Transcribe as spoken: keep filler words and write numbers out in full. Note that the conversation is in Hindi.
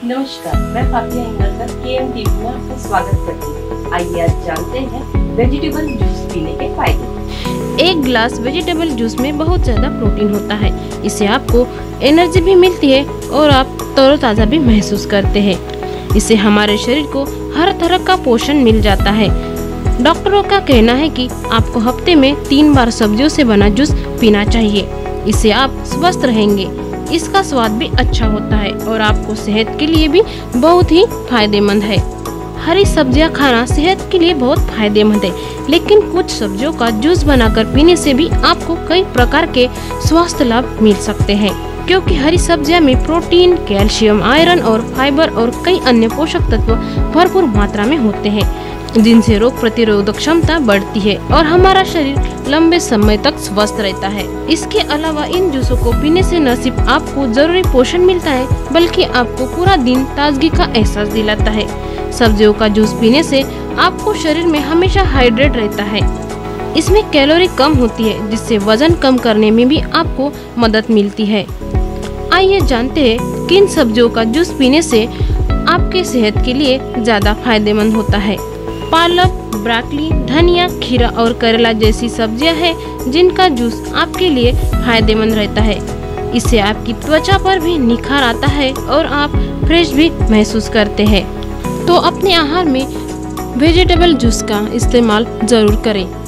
नमस्कार, मैं फातिया इंगलकर के एम टीवी में आपका स्वागत करती हूँ। आइए आज जानते हैं वेजिटेबल जूस पीने के फायदे। एक गिलास वेजिटेबल जूस में बहुत ज़्यादा प्रोटीन होता है। इससे आपको एनर्जी भी मिलती है और आप तरोताज़ा भी महसूस करते हैं। इससे हमारे शरीर को हर तरह का पोषण मिल जाता है। डॉक्टरों का कहना है कि आपको हफ्ते में तीन बार सब्जियों से बना जूस पीना चाहिए। इससे आप स्वस्थ रहेंगे। इसका स्वाद भी अच्छा होता है और आपको सेहत के लिए भी बहुत ही फायदेमंद है। हरी सब्जियां खाना सेहत के लिए बहुत फायदेमंद है, लेकिन कुछ सब्जियों का जूस बनाकर पीने से भी आपको कई प्रकार के स्वास्थ्य लाभ मिल सकते हैं, क्योंकि हरी सब्जियां में प्रोटीन, कैल्शियम, आयरन और फाइबर और कई अन्य पोषक तत्व भरपूर मात्रा में होते हैं, जिनसे रोग प्रतिरोधक क्षमता बढ़ती है और हमारा शरीर लंबे समय तक स्वस्थ रहता है। इसके अलावा इन जूसों को पीने से न सिर्फ आपको जरूरी पोषण मिलता है, बल्कि आपको पूरा दिन ताजगी का एहसास दिलाता है। सब्जियों का जूस पीने से आपको शरीर में हमेशा हाइड्रेट रहता है। इसमें कैलोरी कम होती है, जिससे वजन कम करने में भी आपको मदद मिलती है। आइए जानते हैं किन सब्जियों का जूस पीने से आपके सेहत के लिए ज्यादा फायदेमंद होता है। पालक, ब्रोकली, धनिया, खीरा और करेला जैसी सब्जियां हैं जिनका जूस आपके लिए फायदेमंद रहता है। इससे आपकी त्वचा पर भी निखार आता है और आप फ्रेश भी महसूस करते हैं। तो अपने आहार में वेजिटेबल जूस का इस्तेमाल जरूर करें।